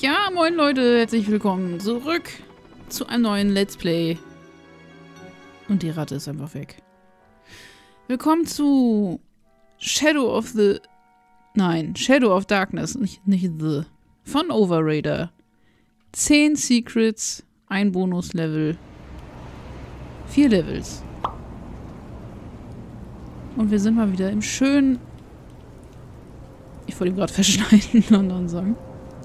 Ja, moin Leute, herzlich willkommen zurück zu einem neuen Let's Play. Und die Ratte ist einfach weg. Willkommen zu Shadow of Darkness, nicht The, von Overraider. 10 Secrets, ein Bonuslevel, 4 Levels. Und wir sind mal wieder im schönen, ich wollte ihn gerade verschneiden, London sagen.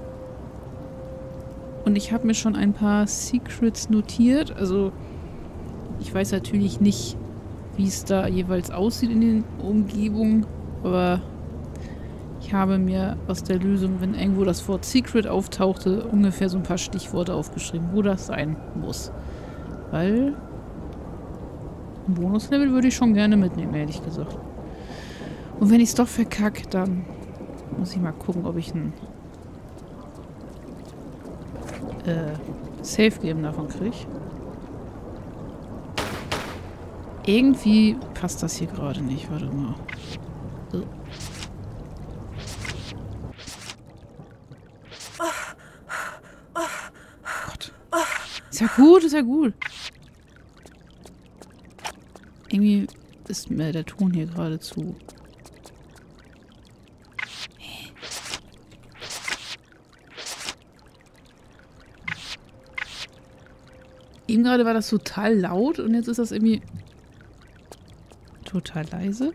Und ich habe mir schon ein paar Secrets notiert. Also, ich weiß natürlich nicht, wie es da jeweils aussieht in den Umgebungen. Aber ich habe mir aus der Lösung, wenn irgendwo das Wort Secret auftauchte, ungefähr so ein paar Stichworte aufgeschrieben, wo das sein muss. Weil ein Bonuslevel würde ich schon gerne mitnehmen, ehrlich gesagt. Und wenn ich es doch verkacke, dann muss ich mal gucken, ob ich ein Safe geben davon kriege. Irgendwie passt das hier gerade nicht. Warte mal. So. Gott. Ist ja gut, ist ja gut. Irgendwie ist mir der Ton hier gerade zu. Eben gerade war das total laut und jetzt ist das irgendwie total leise.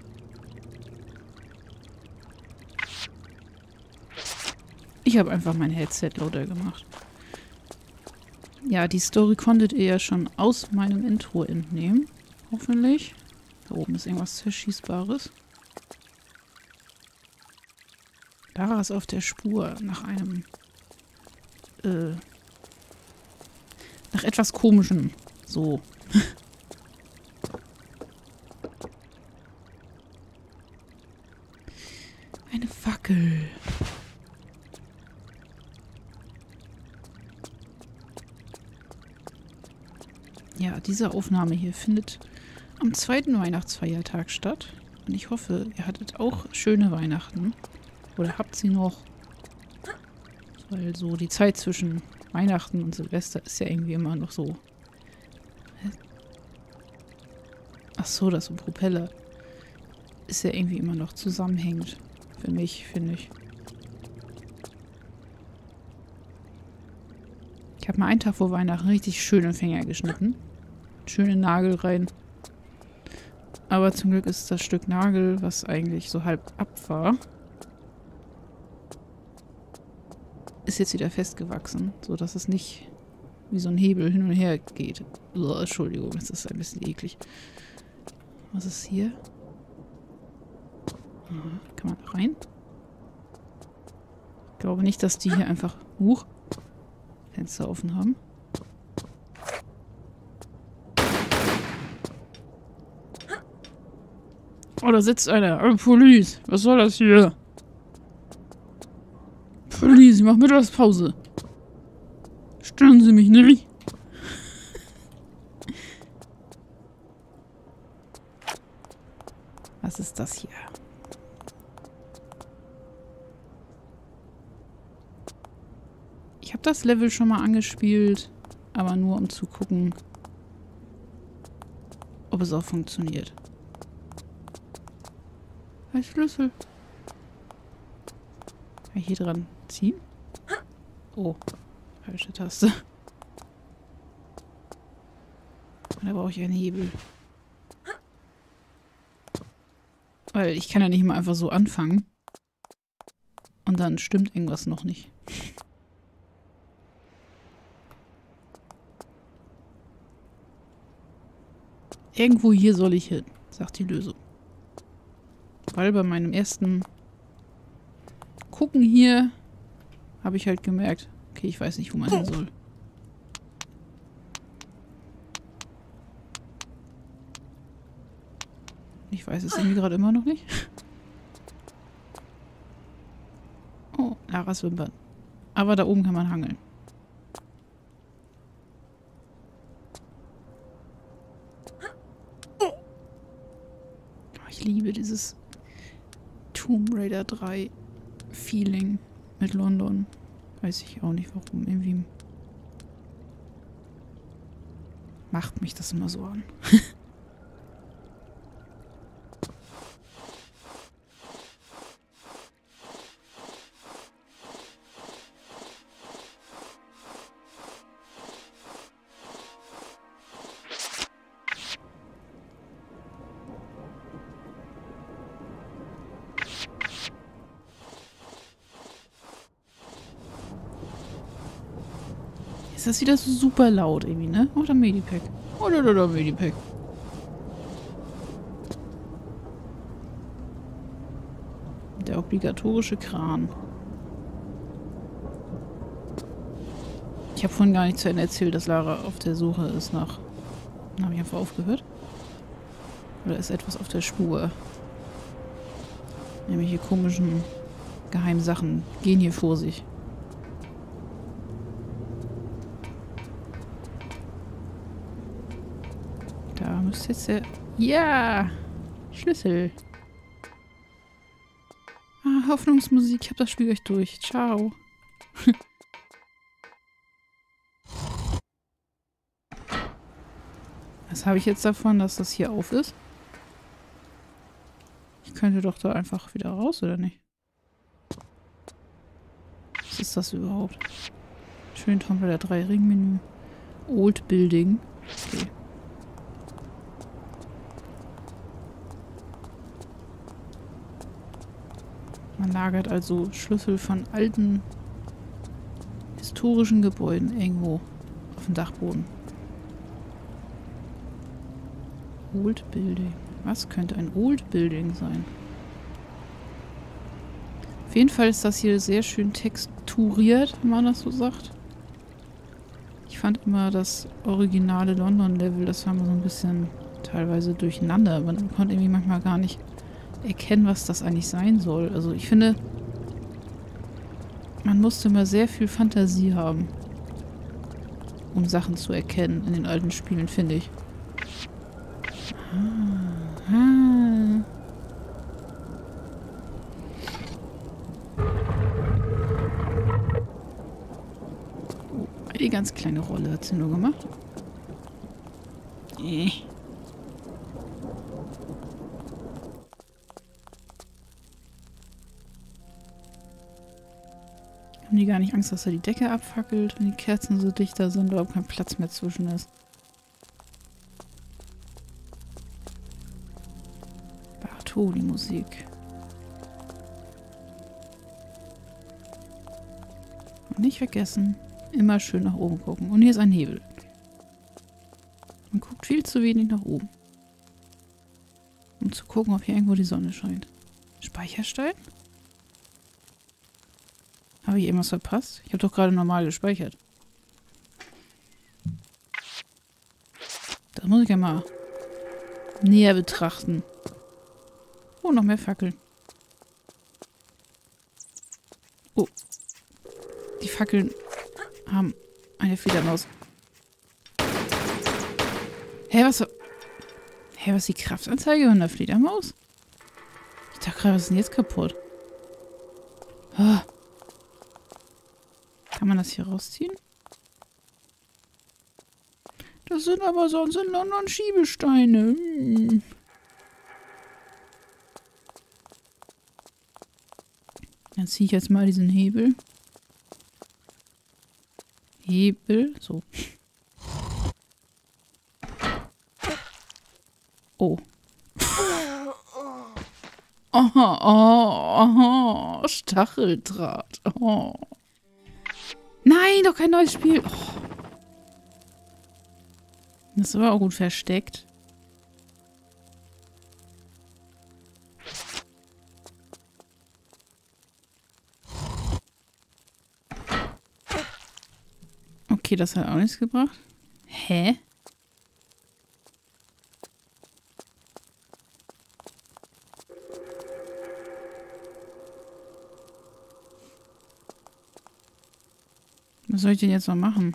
Ich habe einfach mein Headset lauter gemacht. Ja, die Story konntet ihr ja schon aus meinem Intro entnehmen. Hoffentlich. Da oben ist irgendwas Zerschießbares. Lara ist auf der Spur nach einem nach etwas Komischem. So. Eine Fackel. Ja, diese Aufnahme hier findet am 2. Weihnachtsfeiertag statt. Und ich hoffe, ihr hattet auch schöne Weihnachten. Oder habt sie noch. Weil so die Zeit zwischen Weihnachten und Silvester ist ja irgendwie immer noch so. Ach so, das ist ein Propeller. Ist ja irgendwie immer noch zusammenhängend. Für mich, finde ich. Ich habe mal einen Tag vor Weihnachten richtig schöne Finger geschnitten. Schöne Nagel rein. Aber zum Glück ist das Stück Nagel, was eigentlich so halb ab war, ist jetzt wieder festgewachsen, so dass es nicht wie so ein Hebel hin und her geht. Oh, Entschuldigung, das ist ein bisschen eklig. Was ist hier? Aha, kann man da rein? Ich glaube nicht, dass die hier einfach Fenster offen haben. Oh, da sitzt einer. Oh, Police, was soll das hier? Police, ich mach Mittagspause. Stören Sie mich nicht. Was ist das hier? Ich habe das Level schon mal angespielt, aber nur um zu gucken, ob es auch funktioniert. Ein Schlüssel. Kann ich hier dran ziehen? Oh, falsche Taste. Da brauche ich einen Hebel. Weil ich kann ja nicht mal einfach so anfangen. Und dann stimmt irgendwas noch nicht. Irgendwo hier soll ich hin, sagt die Lösung. Weil bei meinem ersten Gucken hier habe ich halt gemerkt, okay, ich weiß nicht, wo man hin soll. Ich weiß es irgendwie gerade immer noch nicht. Oh, Laras Wimpern. Aber da oben kann man hangeln. Oh, ich liebe dieses Tomb Raider 3 Feeling mit London. Weiß ich auch nicht warum. Irgendwie macht mich das immer so an. Ist das wieder so super laut irgendwie, ne? Oh, der Medipack. Oh, der Medipack. Der obligatorische Kran. Ich habe vorhin gar nicht zu Ende erzählt, dass Lara auf der Suche ist nach... Dann habe ich einfach aufgehört. Oder ist etwas auf der Spur? Nämlich komischen geheimen Sachen gehen hier vor sich. Da müsste jetzt der... Ja! Schlüssel. Ah, Hoffnungsmusik. Ich habe das Spiel gleich durch. Ciao. Was habe ich jetzt davon, dass das hier auf ist? Ich könnte doch da einfach wieder raus, oder nicht? Was ist das überhaupt? Schön Tomb-Raider 3 Ringmenü. Old Building. Okay. Man lagert also Schlüssel von alten historischen Gebäuden irgendwo auf dem Dachboden. Old Building. Was könnte ein Old Building sein? Auf jeden Fall ist das hier sehr schön texturiert, wenn man das so sagt. Ich fand immer das originale London-Level, das war immer so ein bisschen teilweise durcheinander. Man konnte irgendwie manchmal gar nicht erkennen, was das eigentlich sein soll. Also ich finde, man musste immer sehr viel Fantasie haben, um Sachen zu erkennen in den alten Spielen, finde ich. Oh, eine ganz kleine Rolle hat sie nur gemacht. Haben die gar nicht Angst, dass er die Decke abfackelt, wenn die Kerzen so dichter sind, überhaupt kein Platz mehr zwischen ist? Die Musik. Und nicht vergessen, immer schön nach oben gucken. Und hier ist ein Hebel. Man guckt viel zu wenig nach oben. Um zu gucken, ob hier irgendwo die Sonne scheint. Speicherstein? Habe ich irgendwas verpasst? Ich habe doch gerade normal gespeichert. Das muss ich ja mal näher betrachten. Oh, noch mehr Fackeln. Oh. Die Fackeln haben eine Fledermaus. Hä, was ist die Kraftanzeige von der Fledermaus? Ich dachte gerade, was ist denn jetzt kaputt? Oh. Kann man das hier rausziehen? Das sind aber sonst in London Schiebesteine. Hm. Dann ziehe ich jetzt mal diesen Hebel. Hebel. So. Oh. Aha, aha, Stacheldraht. Oh. Nein, doch kein neues Spiel. Oh. Das ist aber auch gut versteckt. Okay, das hat auch nichts gebracht. Hä? Was soll ich denn jetzt noch machen?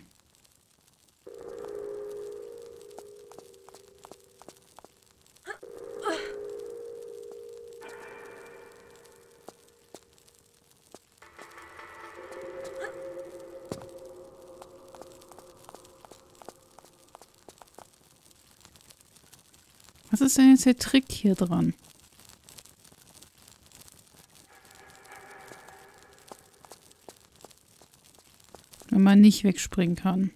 Was ist denn jetzt der Trick hier dran? Wenn man nicht wegspringen kann.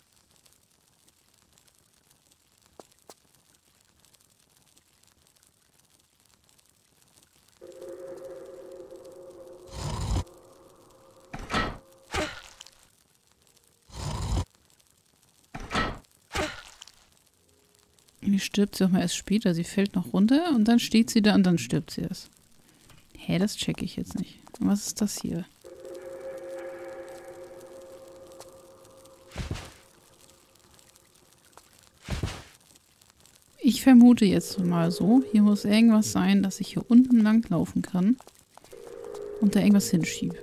Irgendwie stirbt sie auch mal erst später. Sie fällt noch runter und dann steht sie da und dann stirbt sie erst. Hä, das checke ich jetzt nicht. Was ist das hier? Ich vermute jetzt mal so, hier muss irgendwas sein, dass ich hier unten lang laufen kann und da irgendwas hinschiebe.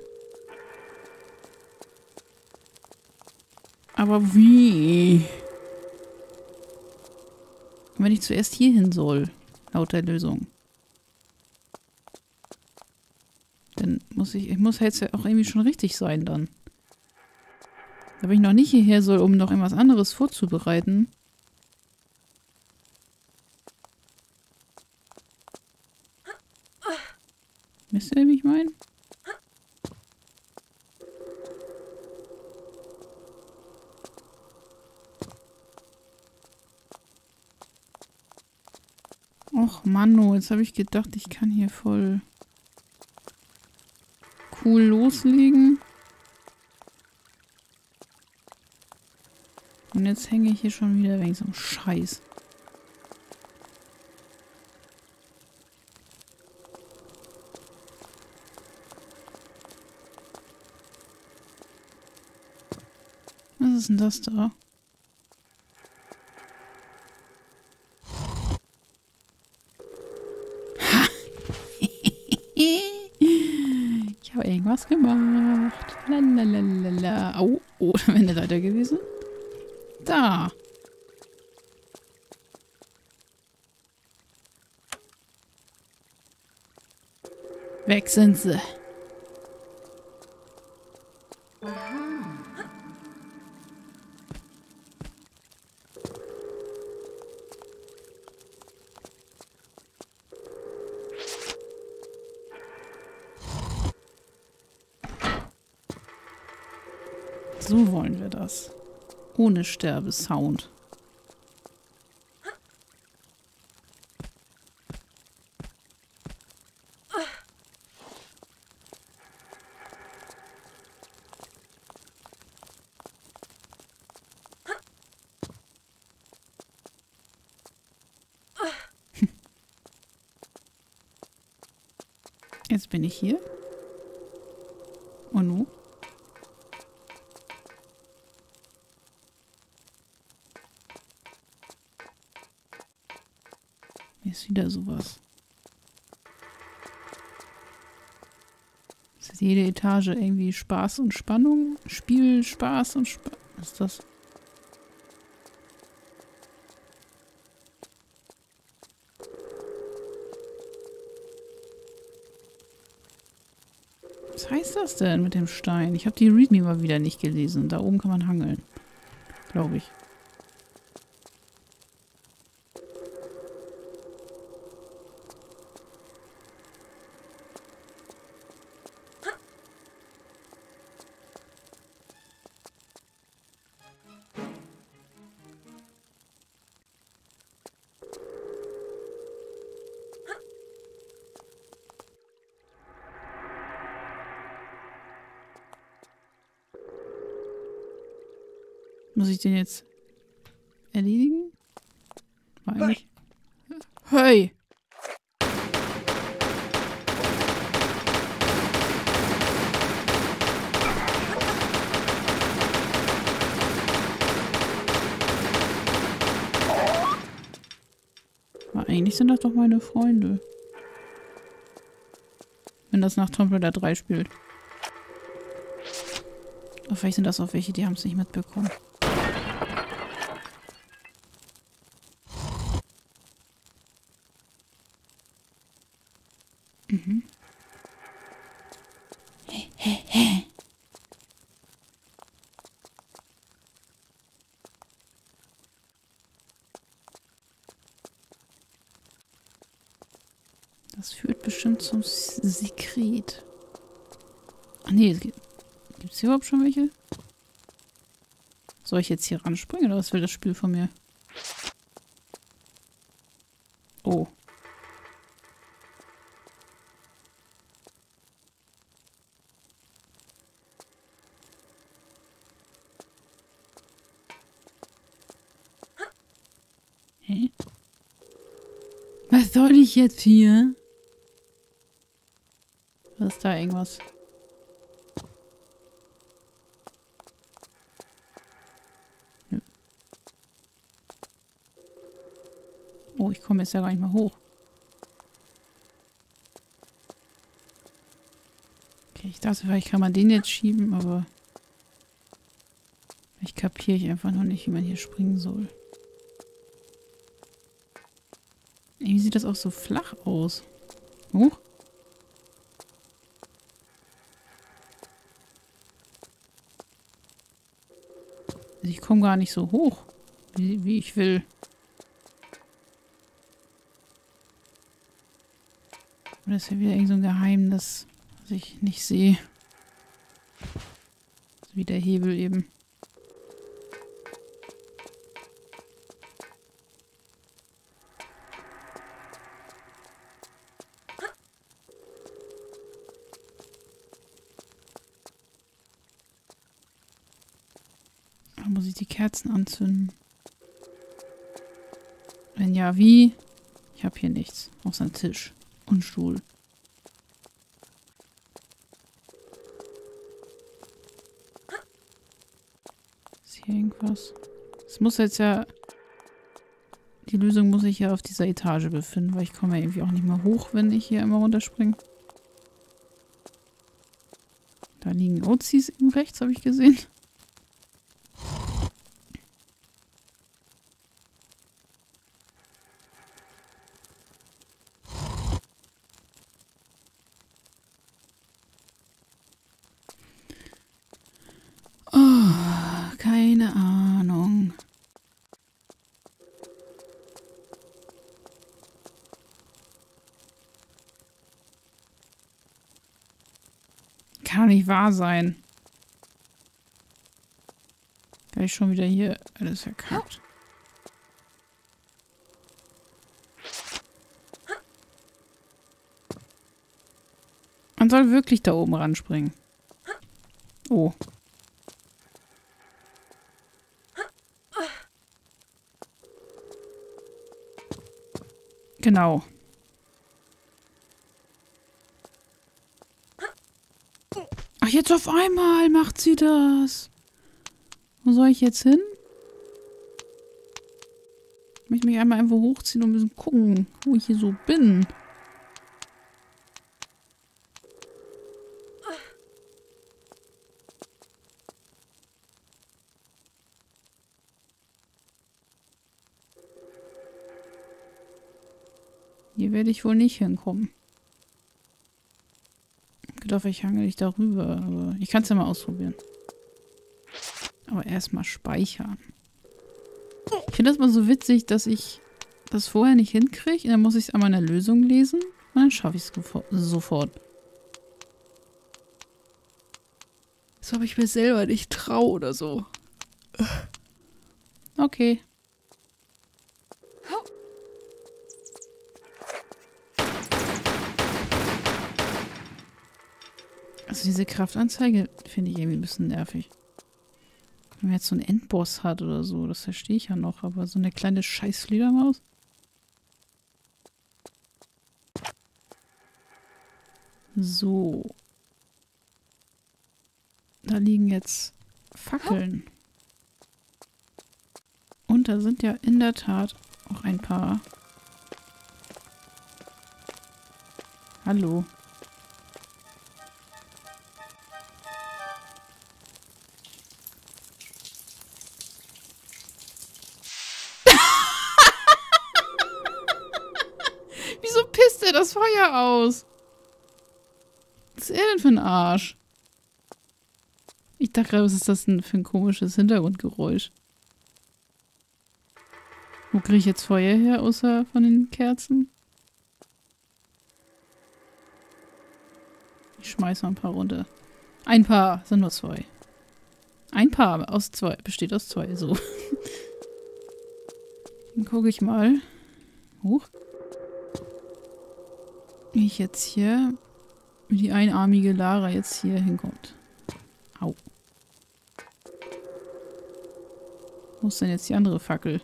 Aber wie? Und wenn ich zuerst hier hin soll, laut der Lösung, dann muss ich muss jetzt ja auch irgendwie schon richtig sein dann. Da bin ich noch nicht hierher soll, um noch irgendwas anderes vorzubereiten. Wisst ihr, wie ich meine? Och Manno, jetzt habe ich gedacht, ich kann hier voll cool loslegen. Und jetzt hänge ich hier schon wieder wegen so einem Scheiß. Was ist denn das da? Ich habe irgendwas gemacht. Lalalala. Oh, oh, da wäre eine Leiter gewesen. Da. Weg sind sie. So wollen wir das. Ohne Sterbesound. Jetzt bin ich hier. Und nun? Hier ist wieder sowas. Ist jede Etage irgendwie Spaß und Spannung? Spiel, Spaß und Spannung. Was ist das? Was heißt das denn mit dem Stein? Ich habe die Readme mal wieder nicht gelesen. Da oben kann man hangeln. Glaube ich. Muss ich den jetzt erledigen? War eigentlich... Hey! Aber eigentlich sind das doch meine Freunde. Wenn das nach Tomb Raider 3 spielt. Oder vielleicht sind das auch welche, die haben es nicht mitbekommen. Mhm. Das führt bestimmt zum Sekret. Ach nee, gibt's hier überhaupt schon welche? Soll ich jetzt hier ranspringen oder was will das Spiel von mir? Oh. Hä? Was soll ich jetzt hier? Was ist da irgendwas? Nö. Oh, ich komme jetzt ja gar nicht mehr hoch. Okay, ich dachte, vielleicht kann man den jetzt schieben, aber ich kapiere ich einfach noch nicht, wie man hier springen soll. Irgendwie sieht das auch so flach aus. Huch. Also ich komme gar nicht so hoch, wie ich will. Oder ist ja wieder irgend so ein Geheimnis, was ich nicht sehe. So wie der Hebel eben. Da muss ich die Kerzen anzünden. Wenn ja, wie? Ich habe hier nichts. Außer einen Tisch und einen Stuhl. Ist hier irgendwas? Es muss jetzt ja... Die Lösung muss sich ja auf dieser Etage befinden, weil ich komme ja irgendwie auch nicht mehr hoch, wenn ich hier immer runterspringe. Da liegen Ozis eben rechts, habe ich gesehen. Oh, keine Ahnung. Kann nicht wahr sein. Gleich schon wieder hier alles verkackt. Man soll wirklich da oben ranspringen. Oh. Genau. Ach, jetzt auf einmal macht sie das. Wo soll ich jetzt hin? Ich möchte mich einmal irgendwo hochziehen und ein bisschen gucken, wo ich hier so bin. Hier werde ich wohl nicht hinkommen. Ich glaube, ich hangel dich darüber, aber ich kann es ja mal ausprobieren. Aber erstmal speichern. Ich finde das mal so witzig, dass ich das vorher nicht hinkriege. Dann muss ich es einmal in der Lösung lesen und dann schaffe ich es sofort. Als ob ich mir selber nicht traue oder so. Okay. Also diese Kraftanzeige finde ich irgendwie ein bisschen nervig. Wenn man jetzt so einen Endboss hat oder so, das verstehe ich ja noch, aber so eine kleine Scheiß-Fledermaus? So. Da liegen jetzt Fackeln. Und da sind ja in der Tat auch ein paar. Hallo. Wieso pisst er das Feuer aus? Was ist er denn für ein Arsch? Ich dachte gerade, was ist das denn für ein komisches Hintergrundgeräusch? Wo kriege ich jetzt Feuer her, außer von den Kerzen? schmeiß mal ein paar runter. Ein paar, sind nur 2. Ein Paar aus 2, besteht aus 2, so. Dann gucke ich mal. Hoch. Wie ich jetzt hier, wie die einarmige Lara jetzt hier hinkommt. Au. Wo ist denn jetzt die andere Fackel?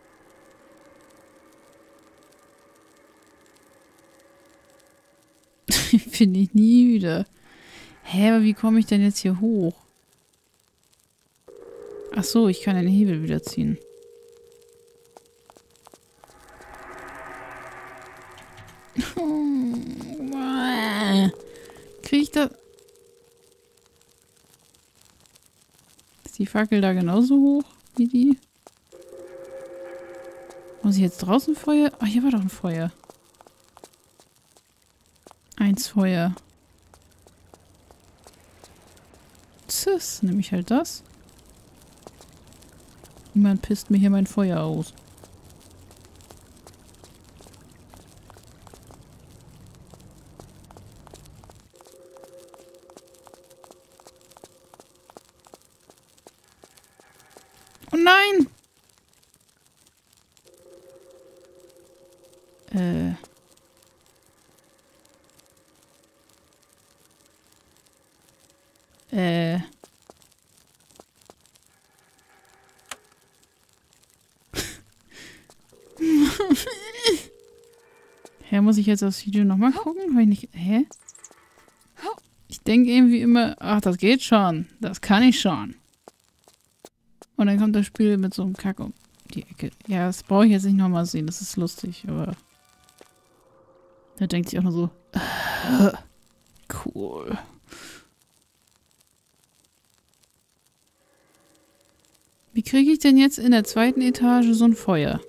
Finde ich nie wieder. Hä, aber wie komme ich denn jetzt hier hoch? Ach so, ich kann den Hebel wieder ziehen. Kriege ich das? Ist die Fackel da genauso hoch wie die? Muss ich jetzt draußen Feuer? Ach, hier war doch ein Feuer. 1 Feuer. Tschüss, nehme ich halt das. Niemand pisst mir hier mein Feuer aus. Oh nein! Hä, muss ich jetzt das Video nochmal gucken? Hab ich nicht... Hä? Ich denke irgendwie immer, ach, das geht schon. Das kann ich schon. Und dann kommt das Spiel mit so einem Kack um die Ecke. Ja, das brauche ich jetzt nicht nochmal sehen. Das ist lustig, aber... Da denkt sich auch nur so... cool. Wie kriege ich denn jetzt in der 2. Etage so ein Feuer?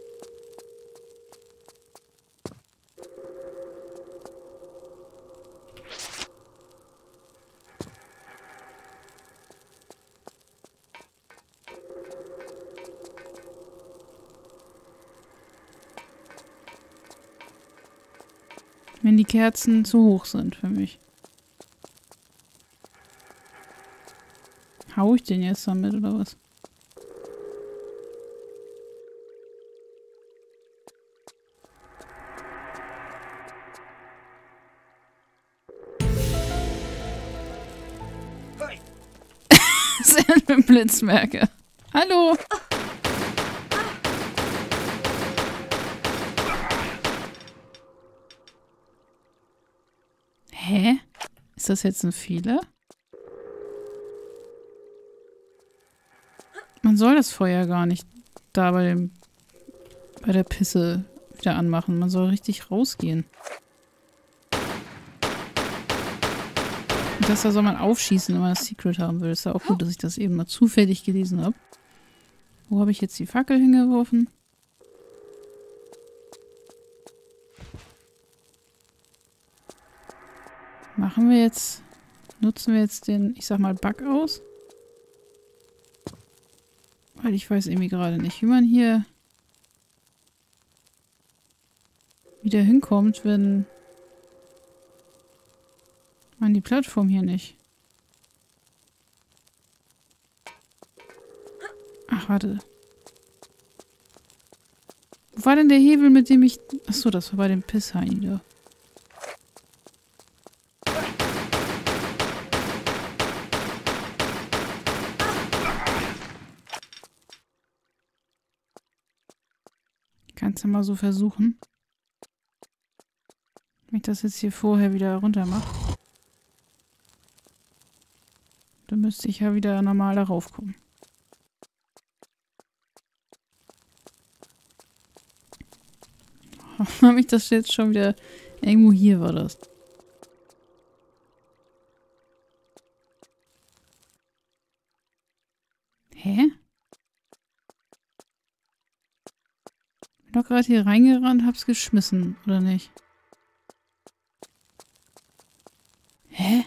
Wenn die Kerzen zu hoch sind für mich. Hau ich den jetzt damit, oder was? Mit dem Blitzmerker. Hallo! Hä? Ist das jetzt ein Fehler? Man soll das Feuer gar nicht da bei der Pisse wieder anmachen. Man soll richtig rausgehen. Und das da soll man aufschießen, wenn man das Secret haben will. Ist ja auch gut, dass ich das eben mal zufällig gelesen habe. Wo habe ich jetzt die Fackel hingeworfen? Nutzen wir jetzt den, ich sag mal, Bug aus? Weil ich weiß irgendwie gerade nicht, wie man hier wieder hinkommt, wenn man die Plattform hier nicht. Ach, warte. Wo war denn der Hebel, mit dem ich... Achso, das war bei dem Pisshain da. Kannst du mal so versuchen. Wenn ich das jetzt hier vorher wieder runter mache. Dann müsste ich ja wieder normal darauf kommen. Habe ich das jetzt schon wieder... Irgendwo hier war das. Hä? Bin doch gerade hier reingerannt, hab's geschmissen, oder nicht? Hä?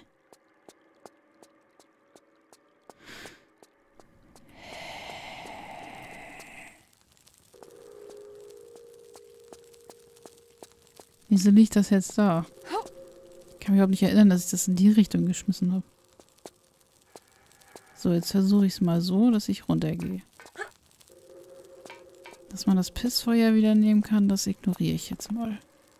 Wieso liegt das jetzt da? kann mich überhaupt nicht erinnern, dass ich das in die Richtung geschmissen habe. So, jetzt versuche ich es mal so, dass ich runtergehe. Dass man das Pissfeuer wieder nehmen kann, das ignoriere ich jetzt mal.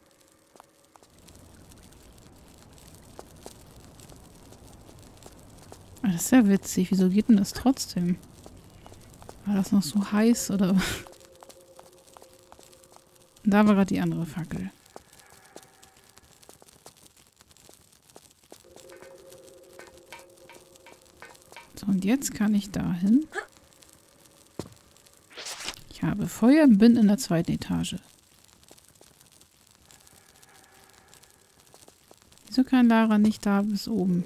Aber das ist ja witzig. Wieso geht denn das trotzdem? War das noch so heiß oder? Da war gerade die andere Fackel. So, und jetzt kann ich dahin. Ich habe Feuer und bin in der 2. Etage. Wieso kann Lara nicht da bis oben?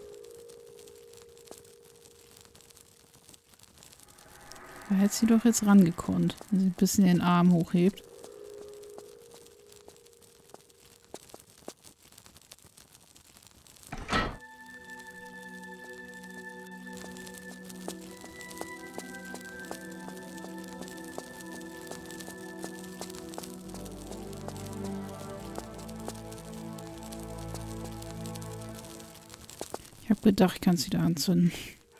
Da hätte sie doch jetzt rangekonnt, wenn sie ein bisschen den Arm hochhebt. Ich habe gedacht, ich kann es wieder anzünden.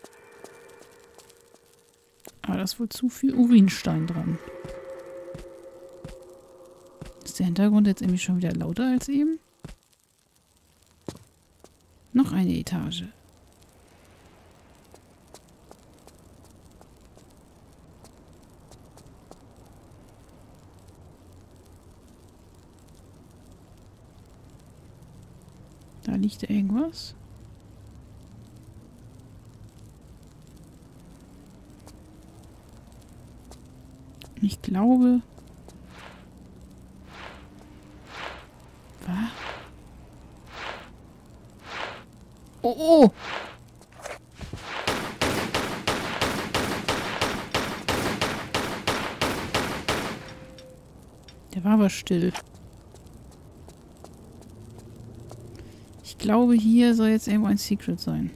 Aber da ist wohl zu viel Urinstein dran. Ist der Hintergrund jetzt irgendwie schon wieder lauter als eben? Noch eine Etage. Da liegt irgendwas. Ich glaube... Was? Oh, oh! Der war aber still. Ich glaube, hier soll jetzt irgendwo ein Secret sein.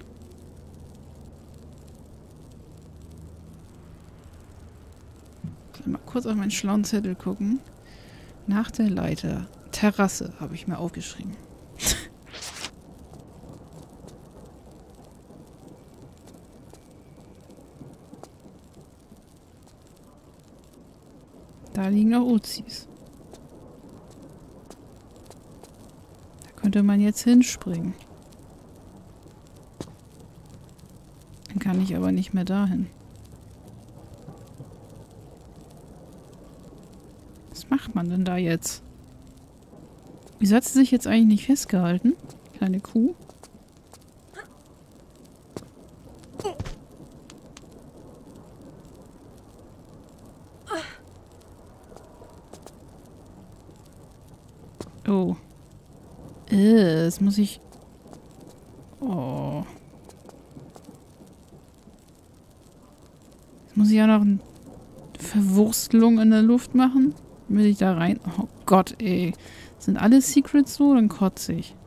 Mal kurz auf meinen schlauen Zettel gucken. Nach der Leiter. Terrasse habe ich mir aufgeschrieben. Da liegen noch Uzis. Da könnte man jetzt hinspringen. Dann kann ich aber nicht mehr dahin. Was macht man denn da jetzt? Wieso hat sie sich jetzt eigentlich nicht festgehalten? Kleine Kuh. Oh. Das muss ich... Oh. Jetzt muss ich ja noch eine Verwurstelung in der Luft machen. Will ich da rein... Oh Gott, ey. Sind alle Secrets so? Dann kotze ich.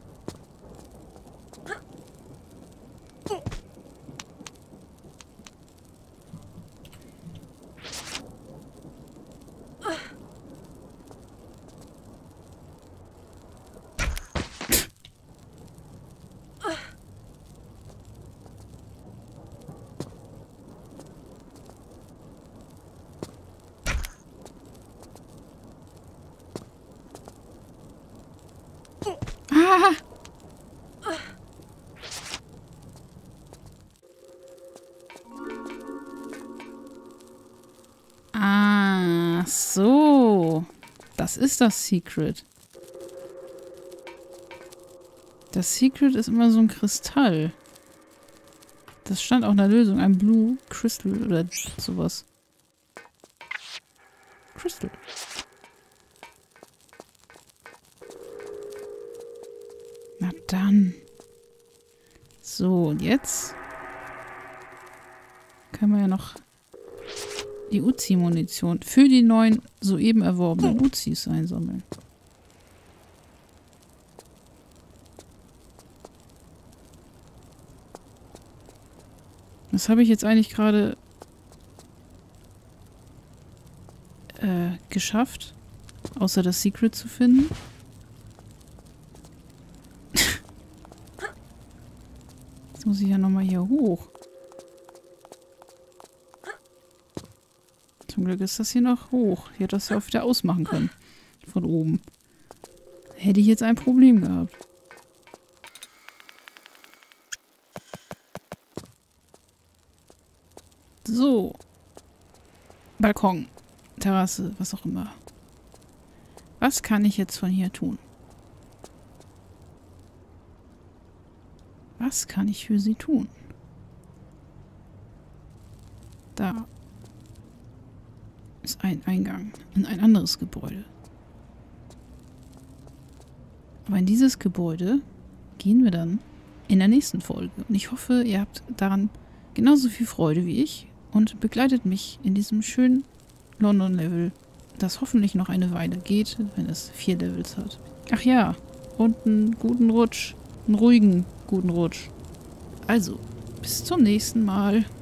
Ah! Ah, so. Das ist das Secret. Das Secret ist immer so ein Kristall. Das stand auch in der Lösung. Ein Blue Crystal oder sowas. Crystal. Na dann. So, und jetzt können wir ja noch die Uzi-Munition für die neuen soeben erworbenen Uzis einsammeln. Was habe ich jetzt eigentlich gerade geschafft? Außer das Secret zu finden? muss ich ja nochmal hier hoch. Zum Glück ist das hier noch hoch. Ich hätte das ja auch wieder ausmachen können. Von oben. Hätte ich jetzt ein Problem gehabt. So. Balkon. Terrasse, was auch immer. Was kann ich jetzt von hier tun? Was kann ich für sie tun? Da ist ein Eingang in ein anderes Gebäude. Aber in dieses Gebäude gehen wir dann in der nächsten Folge. Und ich hoffe, ihr habt daran genauso viel Freude wie ich und begleitet mich in diesem schönen London-Level, das hoffentlich noch eine Weile geht, wenn es 4 Levels hat. Ach ja, und einen guten Rutsch. Einen ruhigen, guten Rutsch. Also, bis zum nächsten Mal.